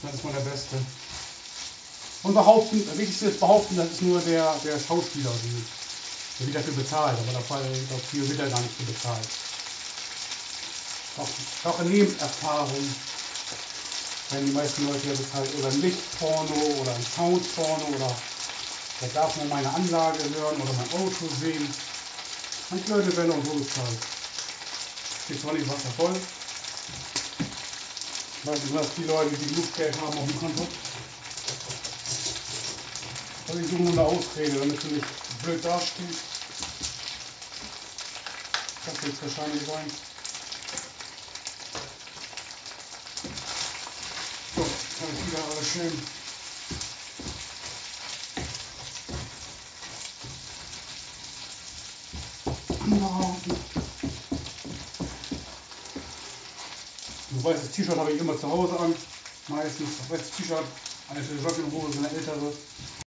Das ist mal der Beste. Und behaupten, das Wichtigste ist behaupten, das ist nur der Schauspieler, der wird dafür bezahlt, aber dafür wird er gar nicht für bezahlt. Auch in Lebenserfahrung werden die meisten Leute ja bezahlt. Oder ein Lichtporno oder ein Soundporno oder da darf man meine Anlage hören oder mein Auto sehen. Manche Leute werden auch so bezahlt. Ist zwar nicht Wasser voll. Ich weiß nicht, was die Leute, die genug Geld haben auf dem Konto. Also ich suche nur eine Ausrede, damit du nicht blöd dastehst. Das wird es wahrscheinlich sein. So, kann ich wieder alles schön anhaken. Ein weißes T-Shirt habe ich immer zu Hause an. Meistens ein weißes T-Shirt, eine Jogginghose, eine ältere.